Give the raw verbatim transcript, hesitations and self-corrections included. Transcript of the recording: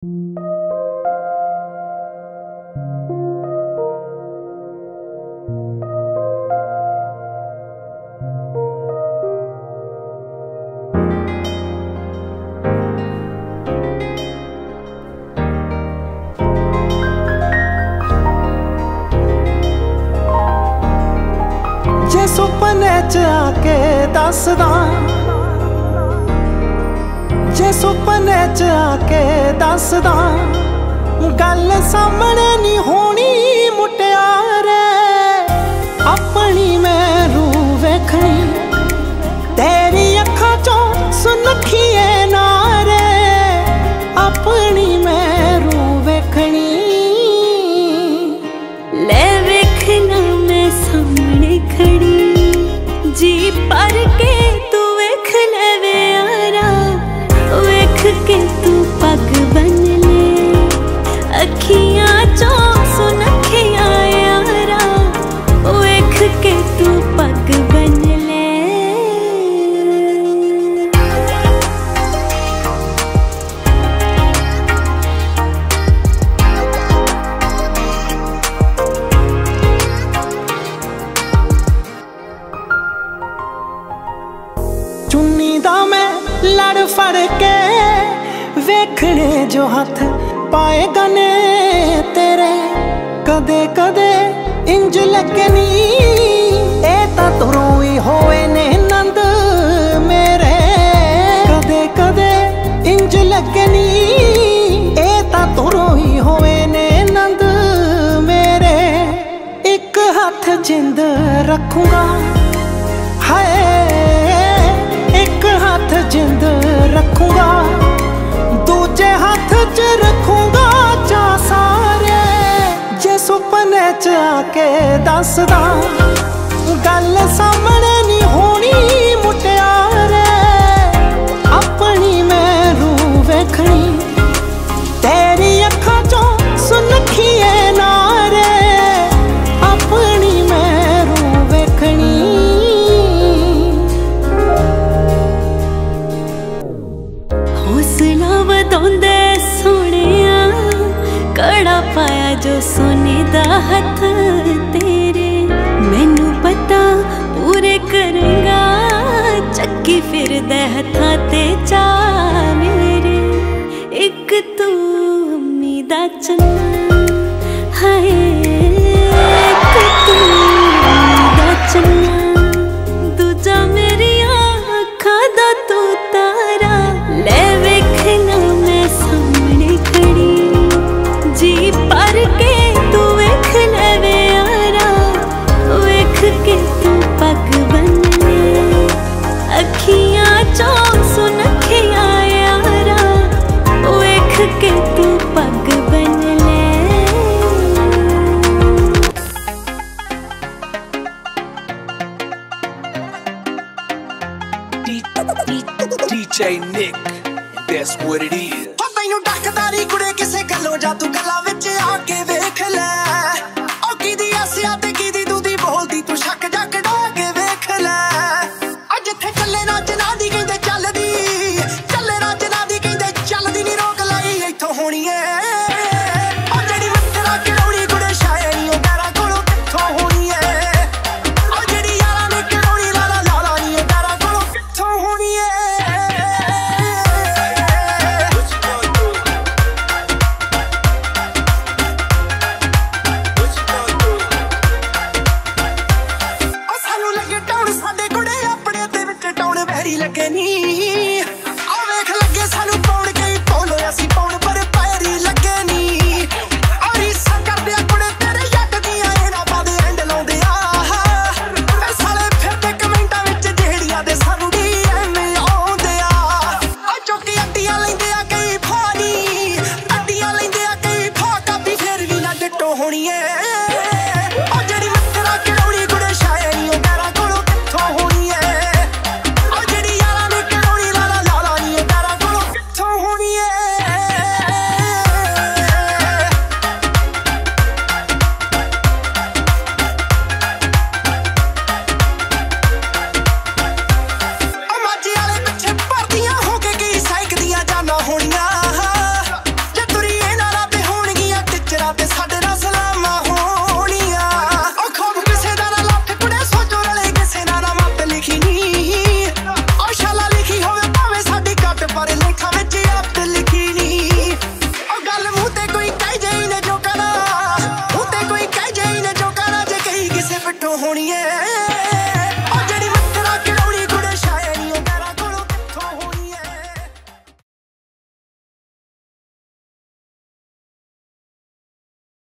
जे सुपने च आके दसदा, जे सुपने च आके दसदा, गल सामने नहीं होनी मुटियारे। अपनी मैं रूह वेखनी, तेरी अखां चों सुनखिए नारे। अपनी मैं रूह वेखनी, ले वेखना मैं सामने खड़ी, जी पर के तू वेख ले वे यारा। वेख के तू पग बन ले, अखियां चो सुनखिया यारा। वेख के तू पग बन ले। चुन्नी दा मैं लड़ फड़ के वेखने जो हथ पाए गने तेरे। कदे कदे इंज लगनी, ए तां तुरों ही होए ने नंद मेरे। कदे कदे इंज लगनी, ए तां तुरों ही होए ने नंद मेरे। एक हाथ जिंद रखूंगा, हाय एक हाथ जिंद रखूंगा, दूजे हाथ च रखूंगा चा सारे। जे सुपने च आके दसदा, गल सामने नहीं होनी मुटियारे। अपनी मैं रूह वेखनी, तेरी अखां चों सुनखिए नारे। अपनी मैं रूह वेखनी। हौसला वधाउंदे सोहणिया, कड़ा पाया जो सोने दा हथ तेरे। मैनू पता पूरे करेगा, चक्की फिरदे हत्थां ते चा मेरे। एक तू अम्मी दा चन्ना, हाय एक तू अम्मी दा चन्ना, दूजा मेरिया अखां दा तू तारा। ले वेखना मैं सामने खड़ी, जी पर के तू वेख ले वे यारा। वेख के तू पग बन ले, अखियां चो सुनखिया यारा। वेख के तू पग बन ले। D J Nick, that's what it is. तैनू डकदारी कुड़े किसे गल्लों जा, तू गल्लां विच आके वेख ले। ओ किदी आसिया ते किदी दूधी बोलदी, तू शक जक डाके वेख ले। अज इत्थे चले ना जना दी कहंदे चलदी, चले ना जना दी कहंदे चलदी नी। रोक लाई इत्थों होनी ऐ, ओ जेड़ी मित्तरा किरौनी कुड़े शाये नी, ओ गैरां कोलों कित्थों होनी ऐ। ओ जेड़ी यारां ने किरौनी लाला लाला नी, ओ गैरां कोलों कित्थों होनी ऐ। लगनी